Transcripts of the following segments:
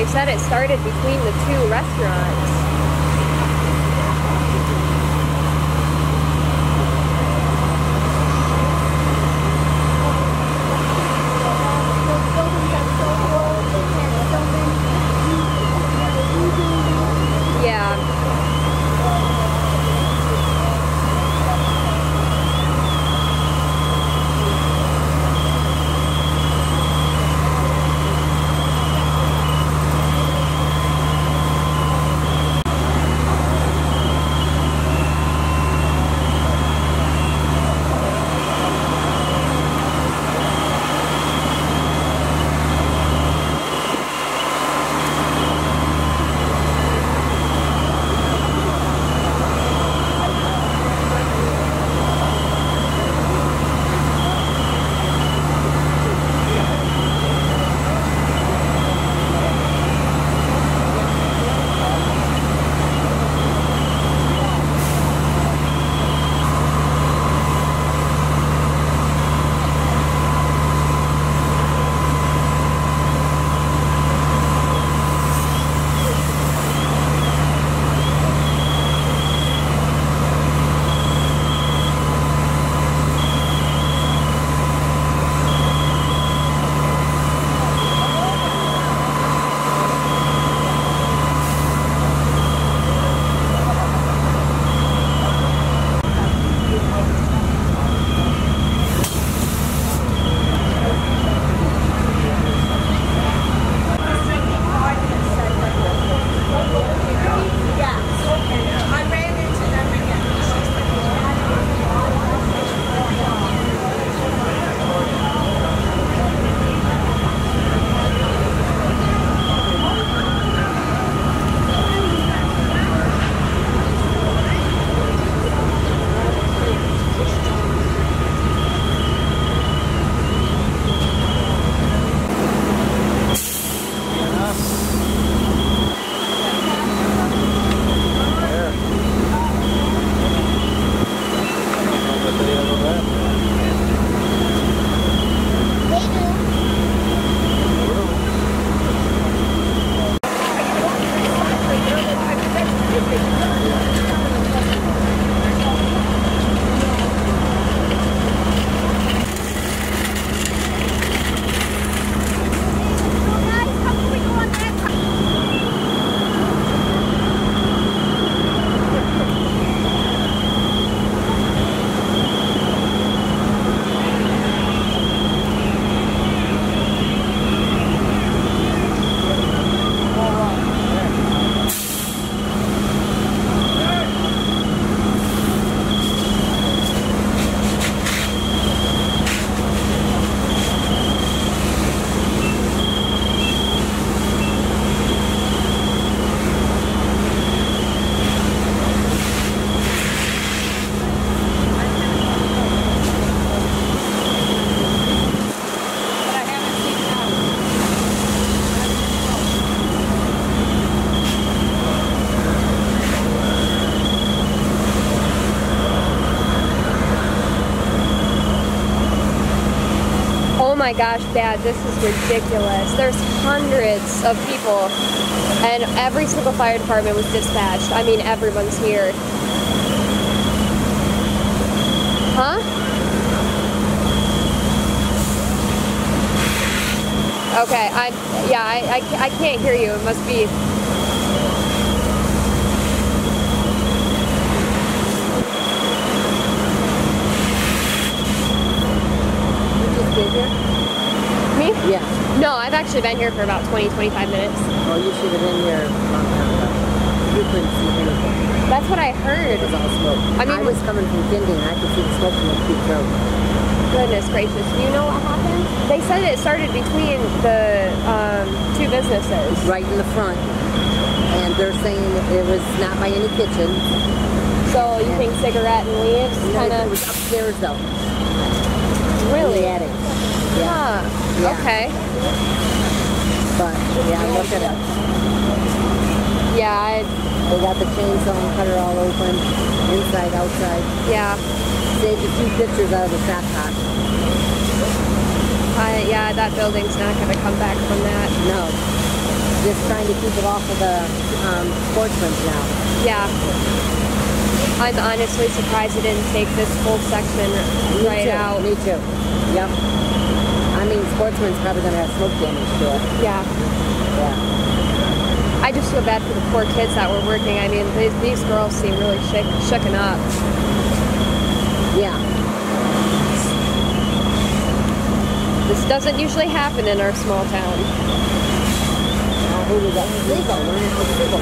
They said it started between the two restaurants. Oh my gosh, Dad, this is ridiculous. There's hundreds of people, and every single fire department was dispatched. I mean, everyone's here. Huh? Okay, I can't hear you. It must be... Here? Me? Yeah. No, I've actually been here for about 20-25 minutes. Oh, you should have been here a long time ago. You couldn't see anything. That's what I heard. It was all smoke. I mean, I was coming from Kending. I could see the smoke from the Peak Road. Goodness gracious. Do you know what happened? They said it started between the two businesses. Right in the front. And they're saying it was not by any kitchen. So you think cigarette and leaves? No, Kind it of. was upstairs though. Really? In the attic. Yeah. Yeah. Okay. But yeah, look at it. Yeah. They got the chainsaw and cutter all open, inside, outside. Yeah. Saved a few pictures out of the shot pot. Yeah, that building's not going to come back from that. No. just trying to keep it off of the sportsman's now. Yeah. I'm honestly surprised it didn't take this whole section right out. Me too. Yep. I mean, sportsman's probably going to have smoke damage to it. Yeah. Yeah. I just feel bad for the poor kids that were working. I mean, these girls seem really shooken up. Yeah. This doesn't usually happen in our small town. Who was that? Seagull. Learning how Seagull.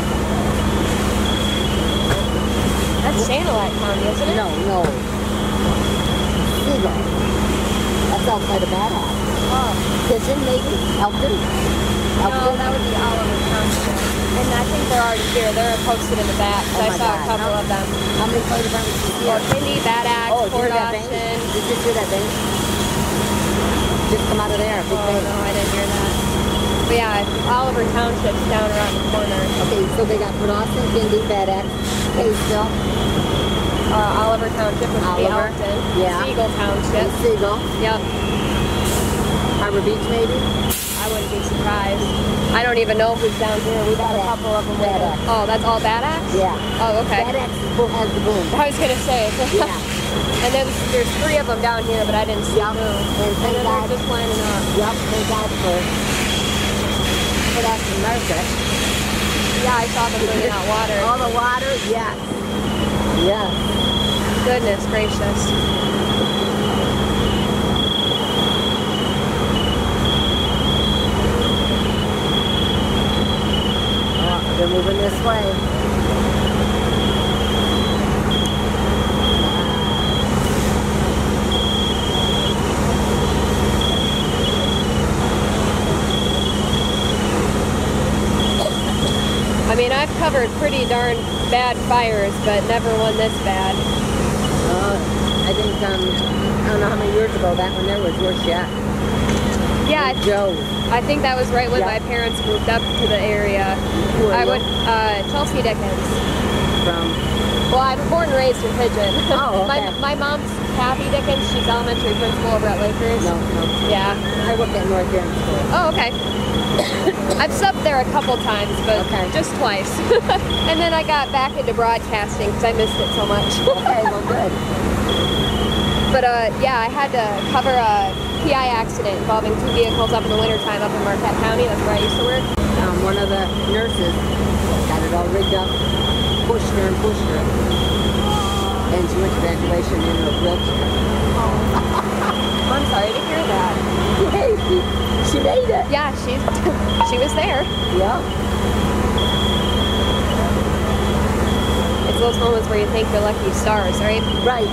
That's Sanilac County, isn't it? No. Seagull. That's outside of Badass. Oh. Kitchen, maybe? Elkton? No, that would be Oliver Township. And I think they're already here. They're posted in the back. Oh I my saw God. a couple of them. How many fire departments did you Fort hear? Kindy, Bad Axe, Oh, did you Port hear that bang? Austin. Did you just hear that bang? Just come out of there. Big Oh, bang. no, I didn't hear that. But yeah, Oliver Township's down around the corner. Okay, so they got Port Austin, Kindy, Bad Axe, Kaysville, Oliver Township, which would be Oliver, Elkton. yeah. Siegel Township. and Seagull. Yep. Harbor Beach, maybe? I wouldn't be surprised. I don't even know who's down here. We've got a Bad Axe. couple of them. Bad Axe. Oh, that's all Bad Axe? Yeah. Oh, okay. Bad Axe has the boom. I was going to say. Yeah. And there's 3 of them down here, but I didn't see Yep. who. And thank then God. they're just lining up. Yep, thank God for Port Austin Market. Yeah, I saw them bringing out water. All the water, yes. Yes. Goodness gracious. Oh, they're moving this way. I mean, I've covered pretty darn bad fires, but never one this bad. I think, I don't know how many years ago that one there was your shot. Yeah, Joe. I think that was right when Yeah. my parents moved up to the area. Who are I you? would, Chelsea Dickens. From, Well, I was born and raised in Pigeon. Oh, okay. my mom's Kathy Dickens. She's elementary principal over at Lakers. no. Yeah. I worked at North End School. Oh, okay. I've subbed there a couple times, but Okay. just twice. And then I got back into broadcasting because I missed it so much. Okay, well, good. But yeah, I had to cover a PI accident involving 2 vehicles up in the wintertime up in Marquette County. That's where I used to work. One of the nurses got it all rigged up, pushed her. And she went to graduation in her wheelchair. I'm sorry to hear that. Hey, she made it. Yeah, she was there. Yeah. It's those moments where you think you're lucky stars, right? Right.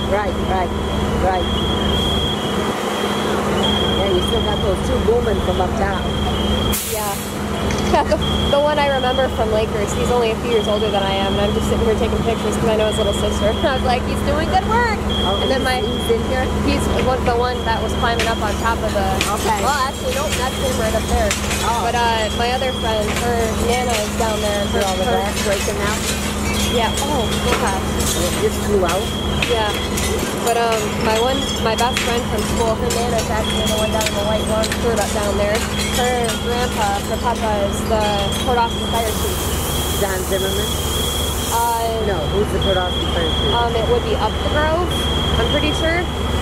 Yeah, you still got those 2 booming from up top. Yeah. The one I remember from Lakers, he's only a few years older than I am, and I'm just sitting here taking pictures because I know his little sister. I was like, he's doing good work. Oh, And then he's in here? he's the one that was climbing up on top of the. Okay. Well, actually, nope, that's him right up there. Oh. But my other friend, her Nana is down there. They're all the her- glass breaking out. Yeah. Oh, gosh. And it just flew out. Yeah. But my best friend from school, her Nana's actually the one down in the white lawn skirt up down there. Her grandpa, her papa, is the Port Austin Fire Chief. John Zimmerman? Uh, No, who's the Port Austin Fire Chief? It would be Up the Grove, I'm pretty sure.